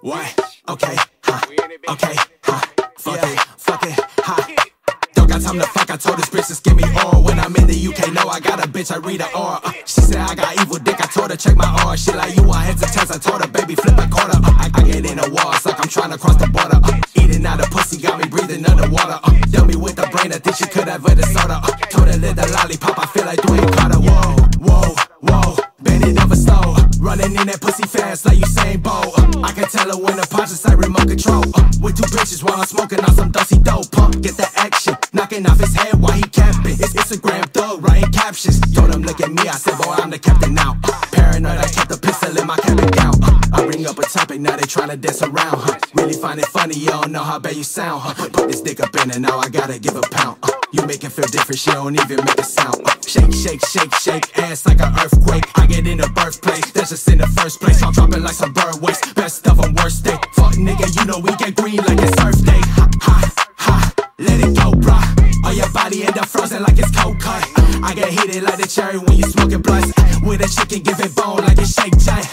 What? Okay, okay, fuck it, Don't got time to fuck, I told this bitch to give me oral. When I'm in the UK, no, I got a bitch, I read her aura. She said I got evil dick, I told her check my aura. She like, you want heads and tails, I told her, baby, flip a quarter. I get in the walls like I'm trying to cross the border. Eating out of pussy, got me breathing underwater. Dealt me with the brain, I think she could have a disorder. Told her live the lollipop, I feel like Dwayne Carter. Whoa, bend it over slow. Running in that pussy fast like Usain Bolt. I can tell her when the punch is like remote control. With two bitches while I'm smoking on some dusty dope. Get that action, knocking off his head while he camping. It's Instagram thug, writing captions. Told him look at me, I said boy I'm the captain now. Paranoid, I kept the pistol in my cabin gown. I bring up a topic, now they tryna dance around. Really find it funny, you don't know how bad you sound. Put this dick up in it, now I gotta give a pound. You make it feel different, she don't even make a sound. Shake, ass like an earthquake. I get in the birthplace, that's just in the first place. I'm dropping like some bird waste, best of them worst day. Fuck nigga, you know we get green like it's Earth Day. Let it go, bruh. All your body end up frozen like it's cold cut. I get heated like the cherry when you smoking blunts. With a chicken, give it bone like it's Shake Giant.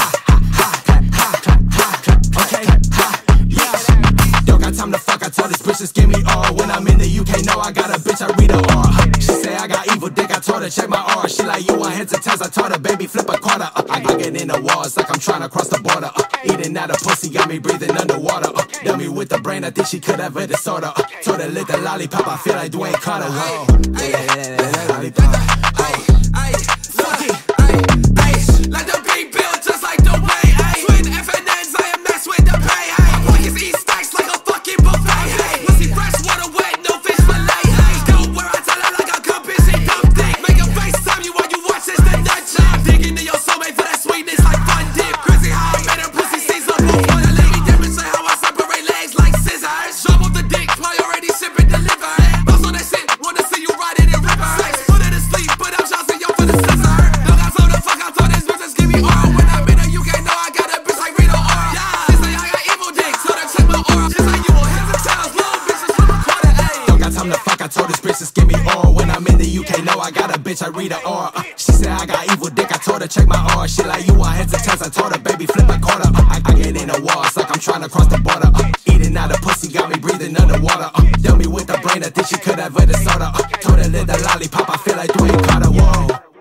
Okay, yeah. Don't got time to fuck, I told this bitch just give me all. When I'm in the UK, no, I got a bitch, I read her aura. She say I got evil dick, I told her check my aura. She like, you want heads and tails, I told her, baby, flip a quarter. I get in the walls like I'm trying to cross the border. Eating out of pussy, got me breathing underwater. Dealt me with the brain, I think she could have a disorder. Told her lick the lollipop, I feel like Dwayne Carter. Whoa, like the beat built just like the way. Twin FNNs, I am next with the pay. Pockets eat stacks like a fucking buffet. Pussy fresh, water wet, no fish fillet. Go where I tell her like a compass and dump dick. Make a FaceTime you while you watch this, the nut job. Dig into your soulmate for that sweetness like fun dip. Crazy how I made her pussy season both on the lady. Demonstrate how I separate legs like scissors. Jump off the dick, fly already sip and deliver. Bounce on that shit, wanna see you ride it in river. Sex, put her to sleep, but I'm shouting yo for the scissor. Don't got slow the fuck, I told this bitch just give me all. When I'm in the UK, no, I got a bitch like Rita Ora. Yeah, she say I got evil dick, so then check my aura. She say you want heads and tails, little bitches from a quarter, ayy. Don't got time to fuck, I told this bitch just give me all. When I'm in the UK, no, I got a bitch, I read her aura. She said I got evil dick, I told her check my aura. She like, you want heads and tails, I told her, baby, flip a quarter. I get in the walls like I'm trying to cross the border. Eating out of pussy, got me breathing underwater. Dealt me with the brain, I think she could have a disorder. Told her live the lollipop, I feel like Dwayne Carter. Whoa.